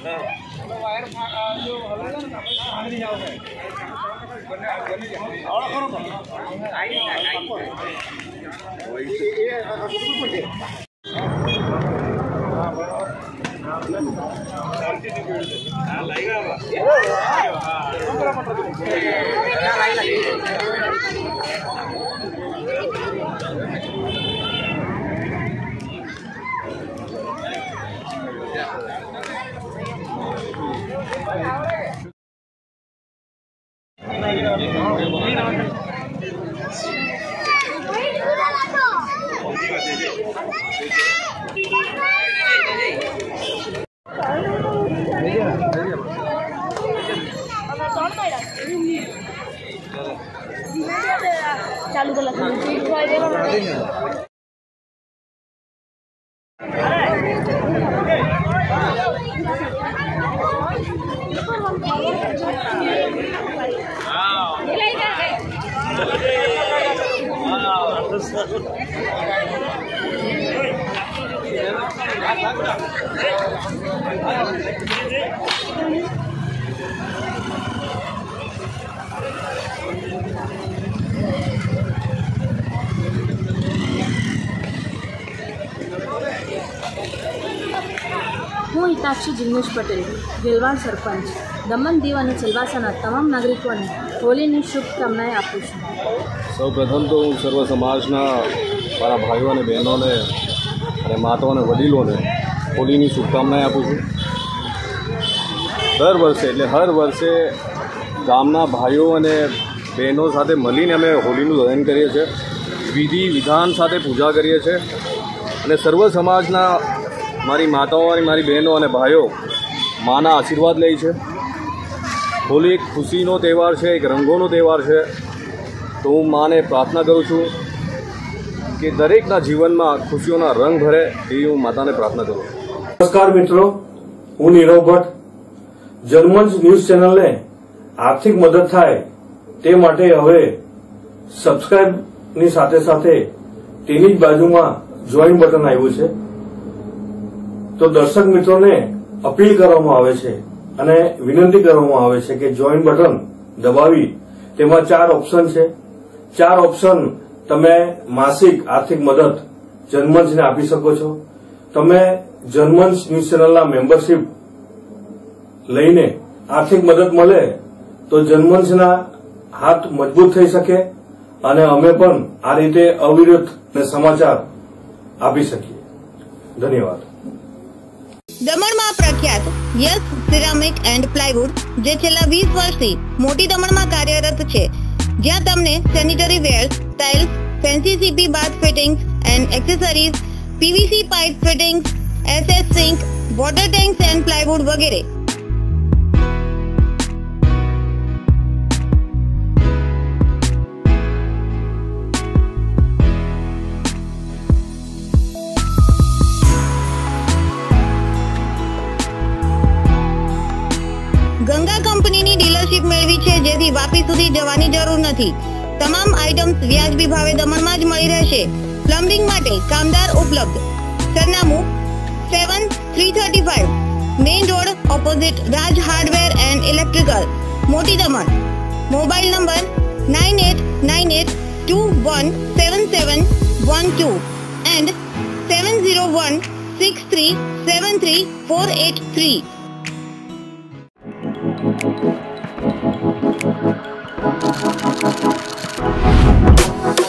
चालू कर હું હિતાક્ષી જિગ્નેશ પટેલ, ગેલવાડ સરપંચ, દમણ દીવ અને ચલવાસાના તમામ નાગરિકોને હોલીની શુભકામનાએ આપું છું. સૌપ્રથમ તો હું સર્વ સમાજના મારા ભાઈઓ અને બહેનોને અને માતાઓ અને વડીલોને હોલીની શુભકામનાએ આપું છું. દર વર્ષે એટલે હર વર્ષે ગામના ભાઈઓ અને બહેનો સાથે મળીને અમે હોલીનું દહન કરીએ છીએ. વિધિ વિધાન સાથે પૂજા કરીએ છીએ અને સર્વ સમાજના મારી માતાઓ અને મારી બહેનો અને ભાઈઓ માના આશીર્વાદ લે છે. હોલી એક ખુશીનો તહેવાર છે, એક રંગોનો તહેવાર છે. તો હું માને પ્રાર્થના કરું છું કે દરેકના જીવનમાં ખુશીઓના રંગ ભરે એવી હું માતાને પ્રાર્થના કરું છું. નમસ્કાર મિત્રો, હું નીરવ ભટ્ટ. જનમંચ ન્યૂઝ ચેનલને આર્થિક મદદ થાય તે માટે હવે સબસ્ક્રાઇબની સાથે સાથે તેની જ બાજુમાં જોઈન બટન આવ્યું છે. તો દર્શક મિત્રોને અપીલ કરવામાં આવે છે અને વિનંતી કરવામાં આવે છે કે જોઈન બટન દબાવી તેમાં 4 ઓપ્શન છે. 4 ઓપ્શન તમે માસિક આર્થિક મદદ જનમંચને આપી શકો છો. તમે જનમંચ ન્યૂઝ ચેનલના મેમ્બરશીપ લઈને આર્થિક મદદ મળે તો જનમંચના હાથ મજબૂત થઈ શકે અને અમે પણ આ રીતે અવિરત સમાચાર આપી શકીએ. ધન્યવાદ. દમણમાં પ્રખ્યાત યસ સિરામિક એન્ડ પ્લાયવુડ જે છેલ્લા 20 વર્ષથી મોટી દમણમાં કાર્યરત છે, જ્યાં તમને sanitary wares, tiles, fancy CP bath fittings and accessories, PVC pipe fittings, SS sink, water tanks and plywood વગેરે. ગંગા કંપનીની ડીલરશીપ મેળવી છે, જેથી વાપી સુધી જવાની જરૂર નથી. તમામ આઇટમ્સ વ્યાજબી ભાવે દમણમાં જ મળી રહેશે. પ્લમ્બિંગ માટે કામદાર ઉપલબ્ધ. સરનામું 7335 main road opposite Raj hardware and electrical, મોટી Daman. Mobile number 9898217712 and 7016373483. Thank you.